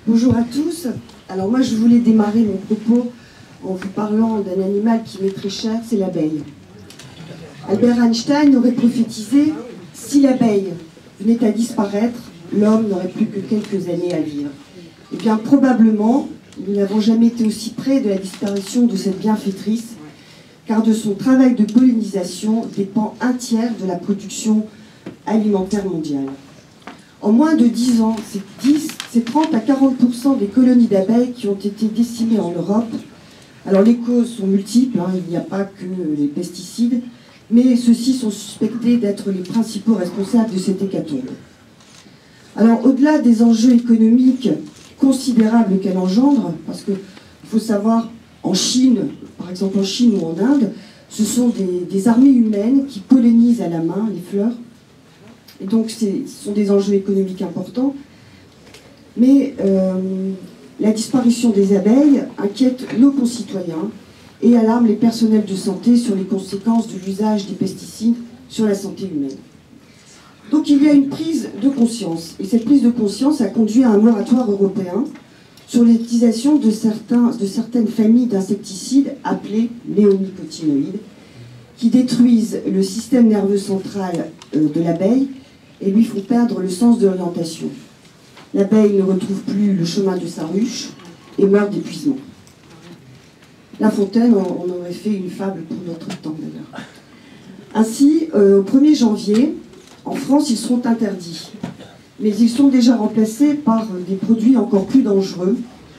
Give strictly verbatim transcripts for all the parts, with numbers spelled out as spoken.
Bonjour à tous. Alors moi je voulais démarrer mon propos en vous parlant d'un animal qui m'est très cher, c'est l'abeille. Albert Einstein aurait prophétisé « Si l'abeille venait à disparaître, l'homme n'aurait plus que quelques années à vivre ». Eh bien probablement, nous n'avons jamais été aussi près de la disparition de cette bienfaitrice, car de son travail de pollinisation dépend un tiers de la production alimentaire mondiale. En moins de dix ans, c'est trente à quarante pour cent des colonies d'abeilles qui ont été décimées en Europe. Alors les causes sont multiples, hein, il n'y a pas que les pesticides, mais ceux-ci sont suspectés d'être les principaux responsables de cette hécatombe. Alors au-delà des enjeux économiques considérables qu'elle engendre, parce qu'il faut savoir, en Chine, par exemple en Chine ou en Inde, ce sont des, des armées humaines qui pollinisent à la main les fleurs. Et donc ce sont des enjeux économiques importants. Mais euh, la disparition des abeilles inquiète nos concitoyens et alarme les personnels de santé sur les conséquences de l'usage des pesticides sur la santé humaine. Donc il y a une prise de conscience. Et cette prise de conscience a conduit à un moratoire européen sur l'utilisation de, certains, de certaines familles d'insecticides appelés néonicotinoïdes, qui détruisent le système nerveux central euh, de l'abeille et lui font perdre le sens de l'orientation. L'abeille ne retrouve plus le chemin de sa ruche et meurt d'épuisement. La Fontaine, on aurait fait une fable pour notre temps d'ailleurs. Ainsi, euh, au premier janvier, en France, ils seront interdits. Mais ils sont déjà remplacés par des produits encore plus dangereux,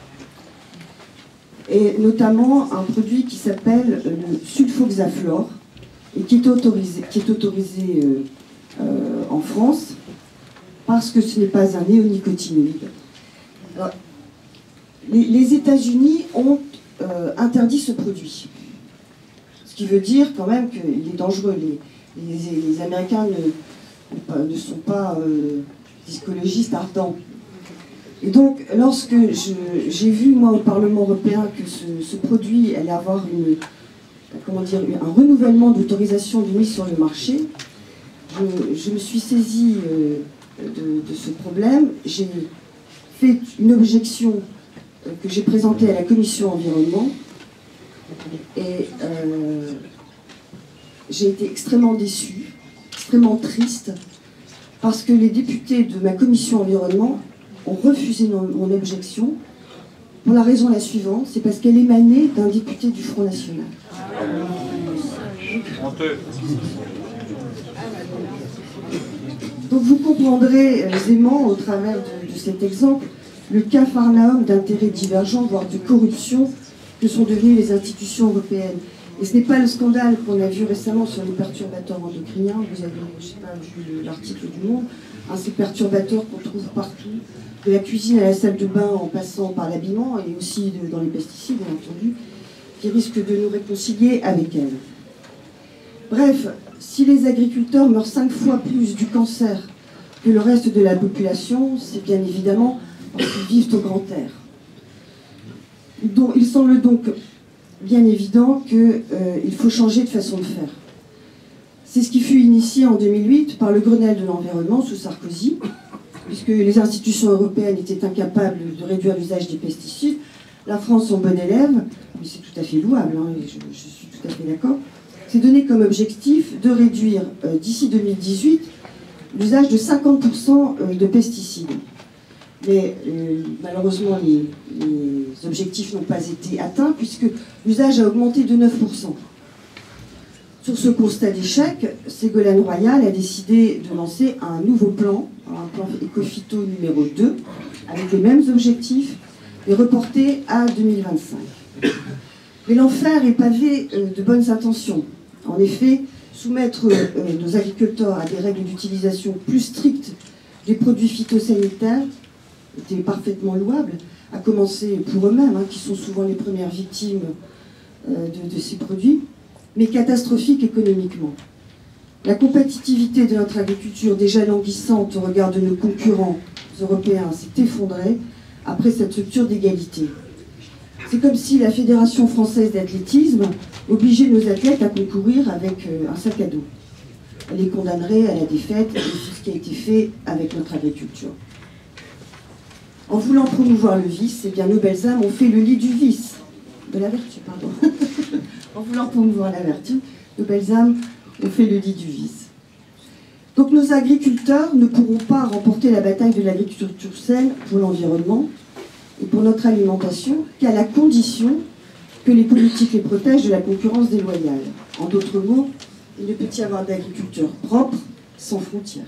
et notamment un produit qui s'appelle le sulfoxaflor, et qui est autorisé, qui est autorisé euh, euh, en France, parce que ce n'est pas un néonicotinoïde. Alors, les, les États-Unis ont euh, interdit ce produit. Ce qui veut dire quand même qu'il est dangereux. Les, les, les Américains ne, ne sont pas euh, écologistes ardents. Et donc, lorsque j'ai vu, moi, au Parlement européen, que ce, ce produit allait avoir une, comment dire, un renouvellement d'autorisation de mise sur le marché, je, je me suis saisie euh, de, de ce problème. J'ai fait une objection euh, que j'ai présentée à la Commission Environnement, et euh, j'ai été extrêmement déçue, extrêmement triste, parce que les députés de ma Commission Environnement ont refusé mon, mon objection, pour la raison la suivante, c'est parce qu'elle émanait d'un député du Front National. Donc vous comprendrez aisément, au travers de, de cet exemple, le capharnaüm d'intérêts divergents, voire de corruption, que sont devenues les institutions européennes. Et ce n'est pas le scandale qu'on a vu récemment sur les perturbateurs endocriniens. Vous avez, je sais pas, vu l'article du Monde, hein, ces perturbateurs qu'on trouve partout, de la cuisine à la salle de bain en passant par l'habillement, et aussi de, dans les pesticides, bien entendu, qui risquent de nous réconcilier avec elles. Bref, si les agriculteurs meurent cinq fois plus du cancer que le reste de la population, c'est bien évidemment parce qu'ils vivent au grand air. Donc, il semble donc bien évident qu'il euh, faut changer de façon de faire. C'est ce qui fut initié en deux mille huit par le Grenelle de l'environnement sous Sarkozy, puisque les institutions européennes étaient incapables de réduire l'usage des pesticides. La France, en bon élève, mais c'est tout à fait louable, hein, et je, je suis tout à fait d'accord, s'est donné comme objectif de réduire euh, d'ici deux mille dix-huit l'usage de cinquante pour cent de pesticides. Mais euh, malheureusement, les, les objectifs n'ont pas été atteints, puisque l'usage a augmenté de neuf pour cent. Sur ce constat d'échec, Ségolène Royal a décidé de lancer un nouveau plan, un plan Ecophyto numéro deux, avec les mêmes objectifs, et reporté à deux mille vingt-cinq. Mais l'enfer est pavé de bonnes intentions. En effet, soumettre nos agriculteurs à des règles d'utilisation plus strictes des produits phytosanitaires était parfaitement louable, à commencer pour eux-mêmes, hein, qui sont souvent les premières victimes euh, de, de ces produits, mais catastrophique économiquement. La compétitivité de notre agriculture, déjà languissante au regard de nos concurrents européens, s'est effondrée après cette rupture d'égalité. C'est comme si la Fédération française d'athlétisme obligeait nos athlètes à concourir avec euh, un sac à dos. Elle les condamnerait à la défaite, et c'est ce qui a été fait avec notre agriculture. En voulant promouvoir le vice, eh bien, nos belles âmes ont fait le lit du vice. De la vertu, pardon. En voulant promouvoir la vertu, nos belles âmes ont fait le lit du vice. Donc nos agriculteurs ne pourront pas remporter la bataille de l'agriculture saine pour l'environnement et pour notre alimentation qu'à la condition que les politiques les protègent de la concurrence déloyale. En d'autres mots, il ne peut y avoir d'agriculture propre sans frontières.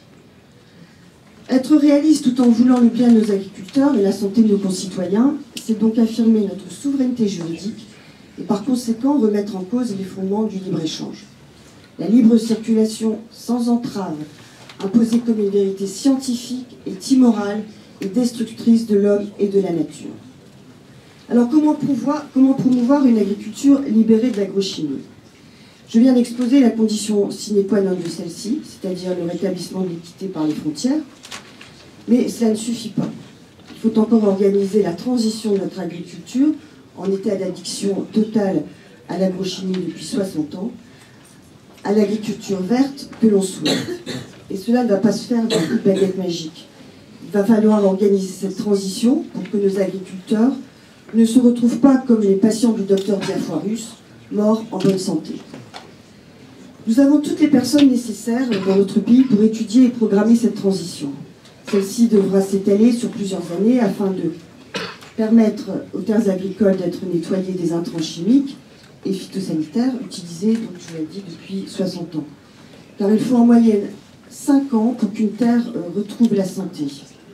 Être réaliste tout en voulant le bien de nos agriculteurs et la santé de nos concitoyens, c'est donc affirmer notre souveraineté juridique et par conséquent remettre en cause les fondements du libre-échange. La libre circulation sans entrave, imposée comme une vérité scientifique, est immorale et destructrice de l'homme et de la nature. Alors comment promouvoir, comment promouvoir une agriculture libérée de l'agrochimie? Je viens d'exposer la condition sine qua non de celle-ci, c'est-à-dire le rétablissement de l'équité par les frontières, mais cela ne suffit pas. Il faut encore organiser la transition de notre agriculture en état d'addiction totale à l'agrochimie depuis soixante ans, à l'agriculture verte que l'on souhaite. Et cela ne va pas se faire d'un coup de baguette magique. Il va falloir organiser cette transition pour que nos agriculteurs ne se retrouvent pas comme les patients du docteur Diafoirus, morts en bonne santé. Nous avons toutes les personnes nécessaires dans notre pays pour étudier et programmer cette transition. Celle-ci devra s'étaler sur plusieurs années afin de permettre aux terres agricoles d'être nettoyées des intrants chimiques et phytosanitaires utilisés, donc je l'ai dit, depuis soixante ans. Car il faut en moyenne cinq ans pour qu'une terre retrouve la santé.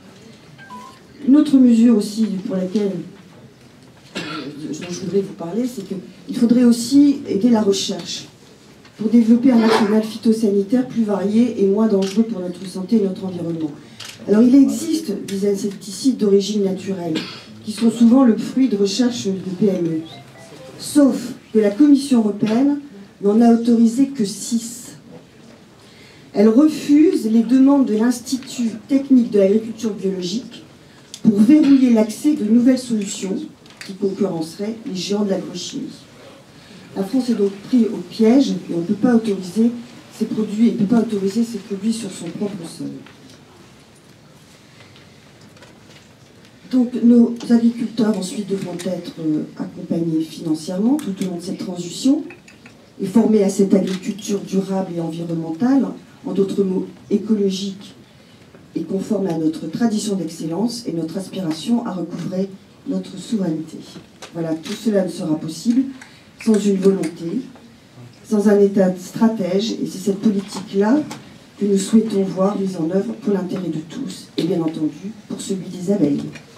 Une autre mesure aussi pour laquelle dont je voudrais vous parler, c'est qu'il faudrait aussi aider la recherche pour développer un arsenal phytosanitaire plus varié et moins dangereux pour notre santé et notre environnement. Alors il existe des insecticides d'origine naturelle qui sont souvent le fruit de recherches de P M E. Sauf que la Commission européenne n'en a autorisé que six. Elle refuse les demandes de l'Institut technique de l'agriculture biologique pour verrouiller l'accès de nouvelles solutions qui concurrenceraient les géants de l'agrochimie. La France est donc prise au piège et on ne peut pas autoriser ces produits, et ne peut pas autoriser ces produits sur son propre sol. Donc nos agriculteurs ensuite devront être accompagnés financièrement tout au long de cette transition et formés à cette agriculture durable et environnementale, en d'autres mots écologique et conforme à notre tradition d'excellence et notre aspiration à recouvrer notre souveraineté. Voilà, tout cela ne sera possible sans une volonté, sans un État stratège, et c'est cette politique-là que nous souhaitons voir mise en œuvre pour l'intérêt de tous, et bien entendu pour celui des abeilles.